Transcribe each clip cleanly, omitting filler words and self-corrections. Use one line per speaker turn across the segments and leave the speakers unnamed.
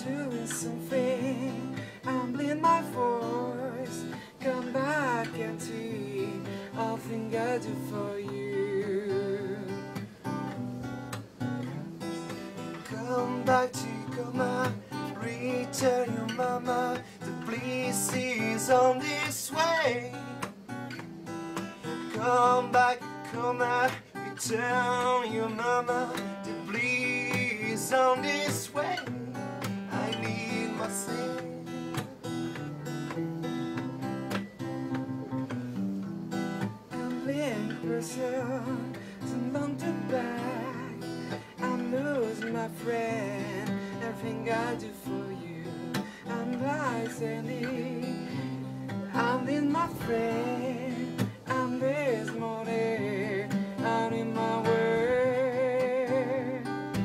doing something, I'm blending my voice. Come back and see all things I do for you. Come back to Coma, return your mama. The bliss is on this way. Come back, Coma, return your mama. The bliss on this way. I need myself. I'm playing person, someone to back. I'm losing my friend, everything I do for you. I'm rising, I'm in my friend. I'm this morning, out in my world.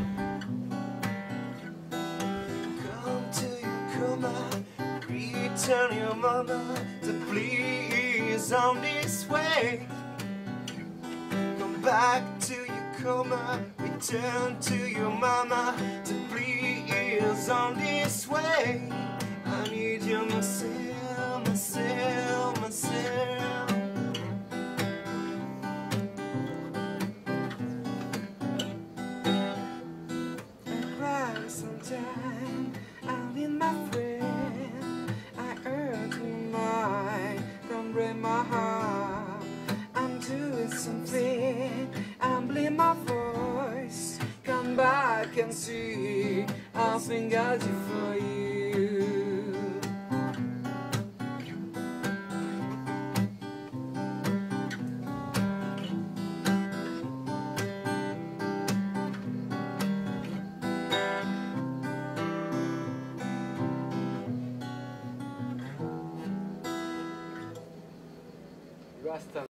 Come to you, Coma, return your mama. The plea is on this way. Come back to you, Coma, return to your mama. The plea is on this way. I need you myself, myself, myself. Sometime I'm in my friend, I hurt my mind, don't break my heart. I'm doing something, I'm blending my voice. Come back and see all things I do for you. Rasta.